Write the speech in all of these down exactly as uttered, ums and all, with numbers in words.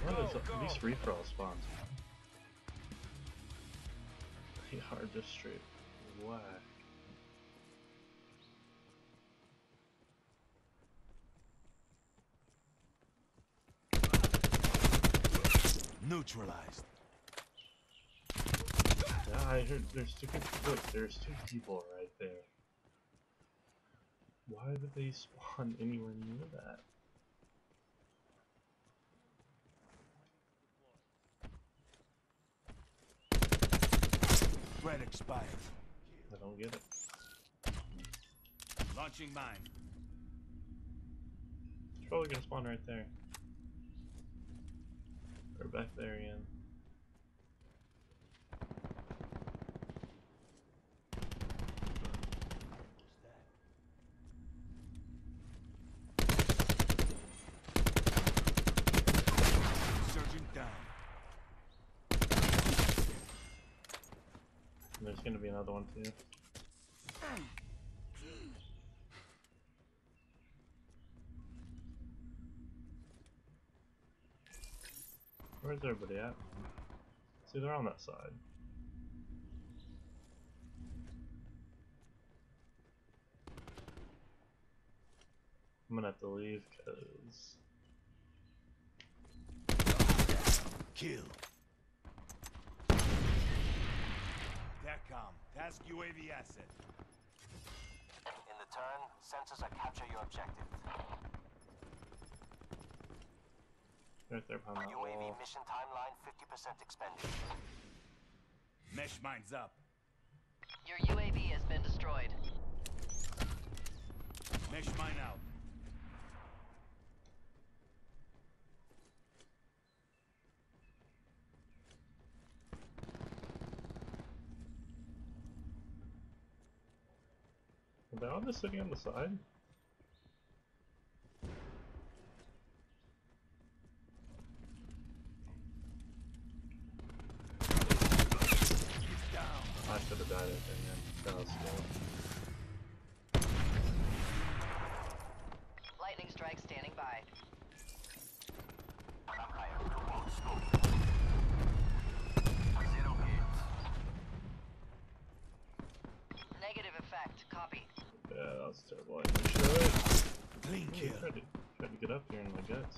What is up? These free-for-all spawns. They are just straight whack. Neutralized. Yeah, I heard there's two people. Look, there's two people right there. Why would they spawn anywhere near that? Threat expired. I don't get it. Launching mine. It's probably gonna spawn right there. Or back there again. Surging down. And there's gonna be another one too. Where's everybody at? See, they're on that side. I'm gonna have to leave because Kill. TACCOM, task U A V asset. In the turn, sensors are capture your objective. right there behind that U A V wall. mission timeline fifty percent expended. Mesh mines up. Your U A V has been destroyed. Mesh mine out. Are they all just sitting on the side? I should have died at there, man. That was slow. Lightning strike standing by. Negative effect. Copy. Yeah, that was terrible. I didn't show it. Clean Yeah, kill. tried to, tried to get up here in my guts.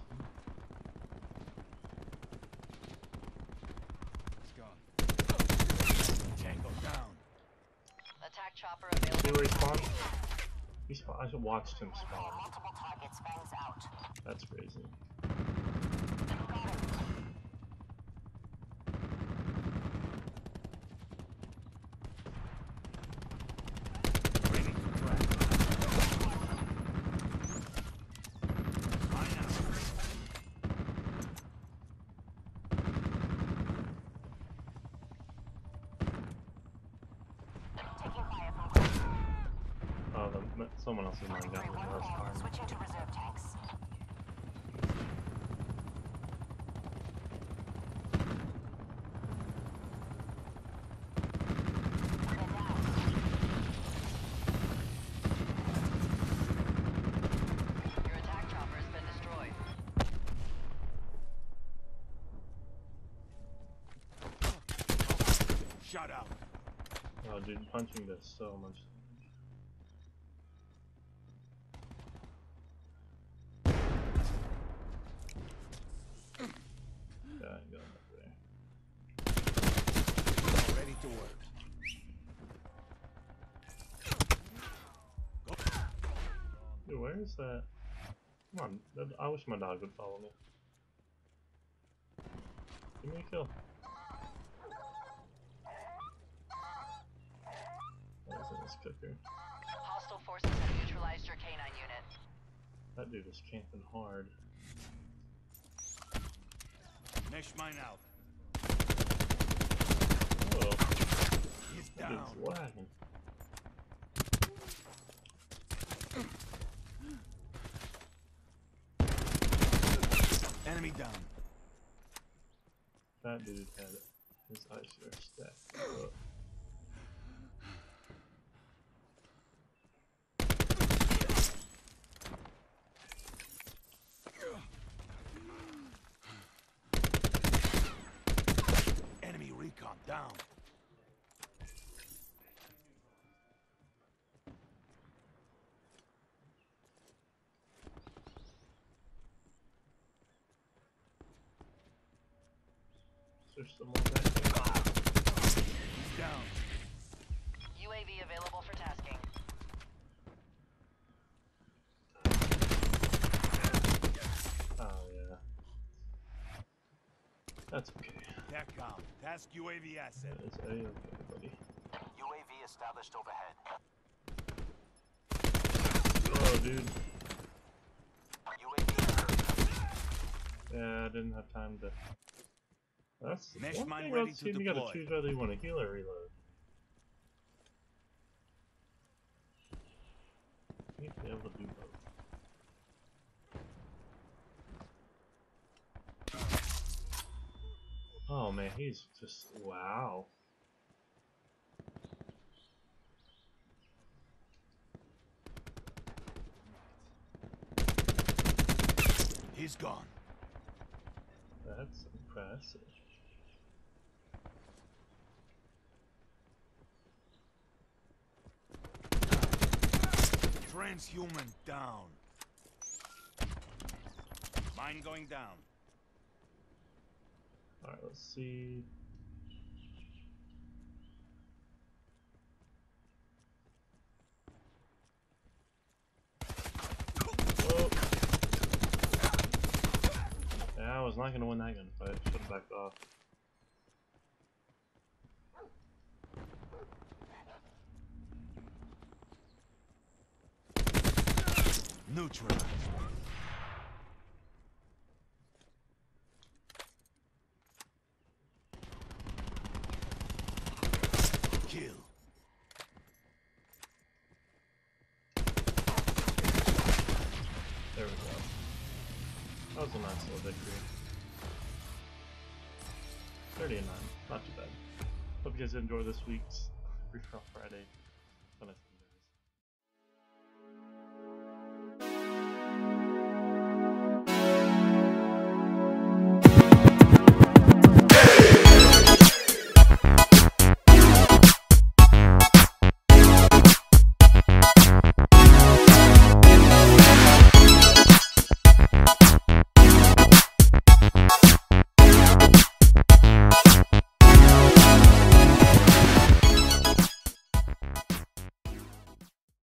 It's gone. Tango down. Attack chopper See available. where he spawned? He spawned. I watched him spawn. Multiple targets fangs out. That's crazy. Ready to track. Mine out. Taking fire from Oh, the, someone else is mine got me. That was fine. switching to reserve tanks. Your attack chopper has been destroyed. Shut out. Oh, dude, punching does so much. Yeah, I'm going up there. Ready to work. Dude, where is that? Come on, that- I wish my dog would follow me. Give me a kill. What is in this cooker? Hostile forces have neutralized your canine unit. That dude is camping hard. Mesh mine out. Oh, He's that down. dude's lagging. Enemy down. That dude had his ice there stacked up. there's someone back there. He's down. U A V available for tasking. Oh yeah. That's okay. TACCOM. Task U A V asset. That is a-okay, buddy. U A V established overhead. Oh, dude. U A V. Yeah, I didn't have time to... That's Mesh one mine thing ready about this to game, you gotta deploy. choose whether you want to heal or reload. You need to be able to do both. Oh man, he's just... wow. He's gone. That's impressive. Transhuman down. Mine going down. Alright, let's see. Oh. Yeah, I was not gonna win that gunfight. Should have backed off. Neutralized. Kill. There we go. That was a nice little victory. thirty and nine. Not too bad. Hope you guys enjoy this week's Free For All Friday. Have a nice day.